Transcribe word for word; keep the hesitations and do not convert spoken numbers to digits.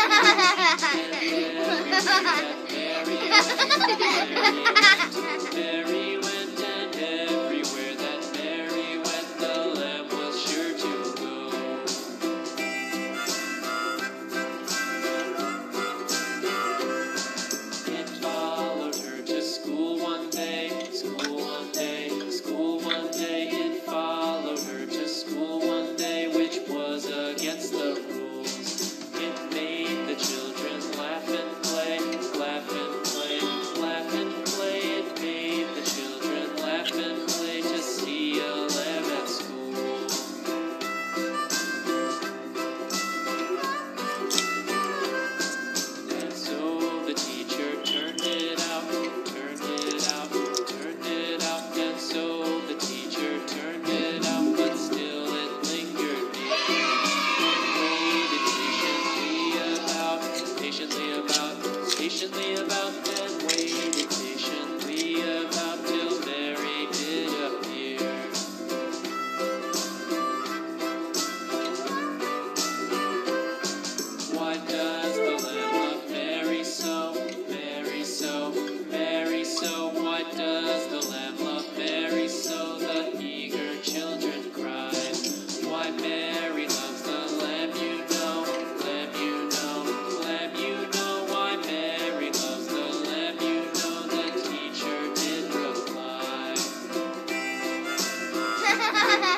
Mary went, and everywhere that Mary went, the lamb was sure to go. It followed her to school one day, school one day, school one day. It followed her to school one day, which was against the rules. It made the children laugh and play, laugh and play, laugh and play. It made the children laugh and play to see a lamb at school. And so the teacher turned it out, turned it out, turned it out. And so the teacher turned it out, but still it lingered near. Waited patiently about, patiently about, patiently about, and waited patiently about till Mary did appear. Why does the Lamb love Mary so, Mary so, Mary so? Why does the Lamb love Mary so? The eager children cried. Why Mary loves the Lamb, you know, Lamb, you know, Lamb, you know. Why Mary loves the Lamb, you know. The teacher did reply.